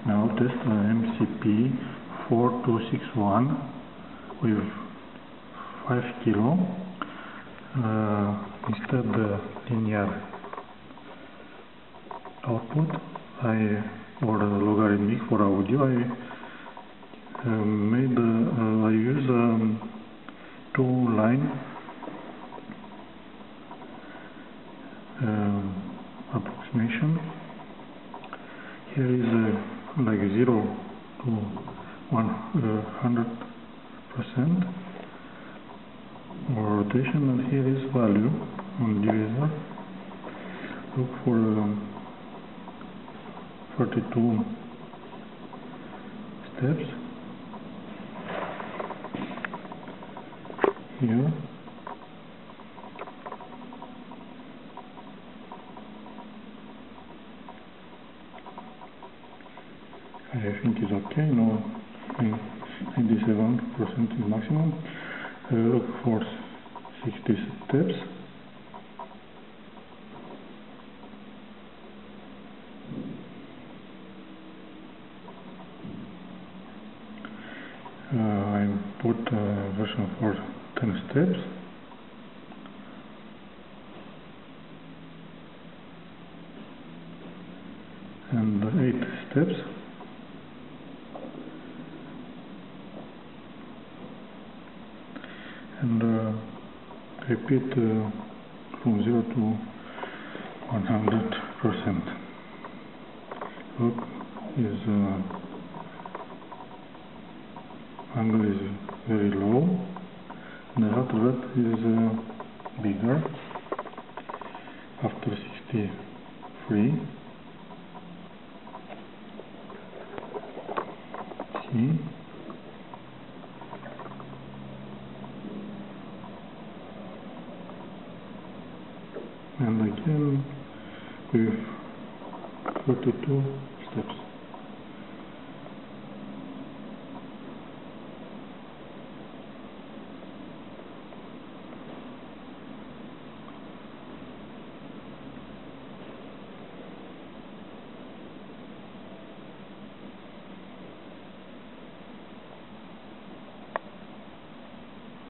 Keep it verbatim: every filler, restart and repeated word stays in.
Now test uh, M C P four two six one with five kilo uh, instead the linear output. I or the logarithmic for audio. I uh, made uh, uh, I use um, two line uh, approximation. Here is uh, like zero to one hundred percent rotation, and here is value on divisor. Look for um, forty-two steps here. I think it's okay. No, ninety-seven percent is maximum. Uh, look for sixty steps. Uh, I put a version for ten steps. And eight steps. And uh, repeat uh, from zero to one hundred percent. Look, is uh, angle is very low, and the after that is uh, bigger. After sixty-three, see. And again with thirty-two steps.